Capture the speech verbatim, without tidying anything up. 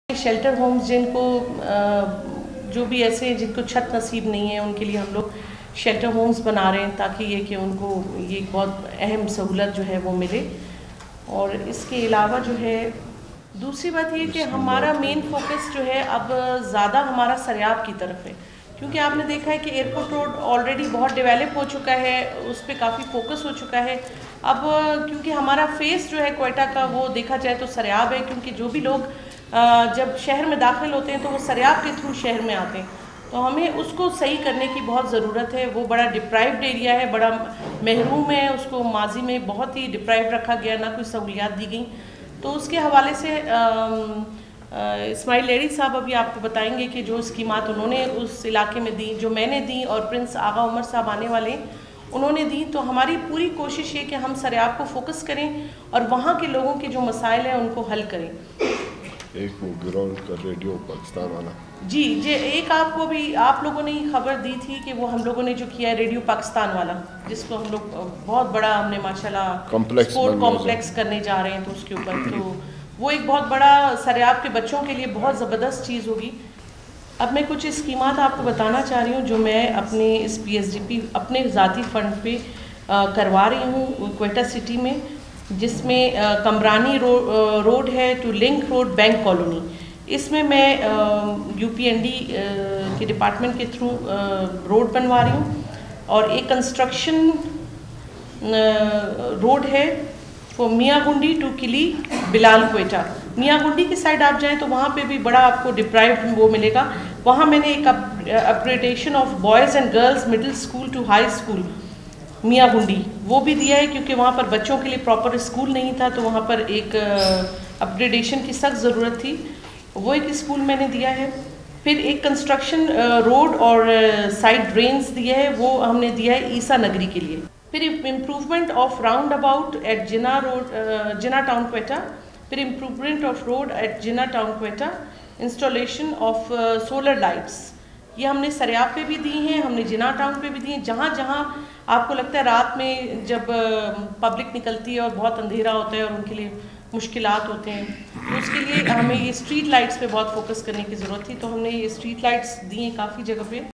Shelter homes جن کو جو بھی ایسے ہیں جن کو چھت نصیب نہیں ہے ان کے لیے ہم لوگ شیلٹر ہومز بنا رہے ہیں تاکہ یہ کہ ان کو یہ ایک بہت اہم سہولت جو ہے وہ ملے. اور اس کے علاوہ جو ہے دوسری بات یہ کہ ہمارا مین فوکس جو ہے اب زیادہ ہمارا سریاب کی طرف ہے، کیونکہ آپ نے دیکھا ہے کہ ایئرپورٹ روڈ آلریڈی بہت ڈیولپ ہو چکا ہے، اس پہ کافی فوکس ہو چکا ہے. اب کیونکہ ہمارا فیس جو ہے کوئٹہ کا وہ دیکھا جائے تو سریاب ہے، کیونکہ جو بھی لوگ جب شہر میں داخل ہوتے ہیں تو وہ سریاب کے تھرو شہر میں آتے ہیں، تو ہمیں اس کو صحیح کرنے کی بہت ضرورت ہے. وہ بڑا ڈپرائیوڈ ایریا ہے، بڑا محروم ہے، اس کو ماضی میں بہت ہی ڈپرائیوڈ رکھا گیا، نہ کوئی سہولیات دی گئیں. تو اس کے حوالے سے اسماعیل لیڈی صاحب ابھی آپ کو بتائیں گے کہ جو اسکیمات انہوں نے اس علاقے میں دیں، جو میں نے دیں اور پرنس آغا عمر صاحب آنے والے انہوں نے دیں. تو ہماری پوری کوشش یہ کہ ہم سریاب کو فوکس کریں اور وہاں کے لوگوں کے جو مسائل ہیں ان کو حل کریں. ایک وہ گراؤنڈ کا ریڈیو پاکستان والا جی جی ایک آپ کو بھی آپ لوگوں نے خبر دی تھی کہ وہ ہم لوگوں نے جو کیا ہے ریڈیو پاکستان والا، جس کو ہم لوگ بہت بڑا ہم نے ماشاءاللہ اسپورٹ کمپلیکس کرنے جا رہے ہیں. تو اس کے اوپر تو وہ ایک بہت بڑا سریاب کے بچوں کے لیے بہت زبردست چیز ہوگی. اب میں کچھ اسکیمات آپ کو بتانا چاہ رہی ہوں جو میں اپنے اس پی ایس ڈی پی اپنے ذاتی فنڈ پہ کروا رہی ہوں کوئٹہ سٹی میں، جس میں کمرانی روڈ ہے to link road bank colony. اس میں میں یو پی این ڈی کے ڈپارٹمنٹ کے تھرو روڈ بنوا رہی ہوں، اور ایک کنسٹرکشن روڈ ہے وہ میاں گنڈی ٹو کلی بلال کوئٹہ. میاں گنڈی کی سائڈ آپ جائیں تو وہاں پہ بھی بڑا آپ کو ڈپرائیوڈ وہ ملے گا. وہاں میں نے ایک upgradation of boys and girls middle school to high school Mian Gundi وہ بھی دیا ہے، کیونکہ وہاں پر بچوں کے لیے پراپر اسکول نہیں تھا، تو وہاں پر ایک اپگریڈیشن کی سخت ضرورت تھی، وہ ایک اسکول میں نے دیا ہے. پھر ایک کنسٹرکشن روڈ اور سائڈ ڈرینز دیا ہے، وہ ہم نے دیا ہے عیسیٰ نگری کے لیے. پھر improvement of roundabout at Jinnah road Jinnah town Quetta. پھر improvement of road at Jinnah town Quetta, installation of solar lights. یہ ہم نے سریاب پہ بھی دی ہیں، ہم نے جنا ٹاؤن پہ بھی دی ہیں. جہاں جہاں آپ کو لگتا ہے رات میں جب پبلک نکلتی ہے اور بہت اندھیرا ہوتا ہے اور ان کے لیے مشکلات ہوتے ہیں، تو اس کے لیے ہمیں یہ اسٹریٹ لائٹس پہ بہت فوکس کرنے کی ضرورت تھی. تو ہم نے یہ اسٹریٹ لائٹس دی ہیں کافی جگہ پہ.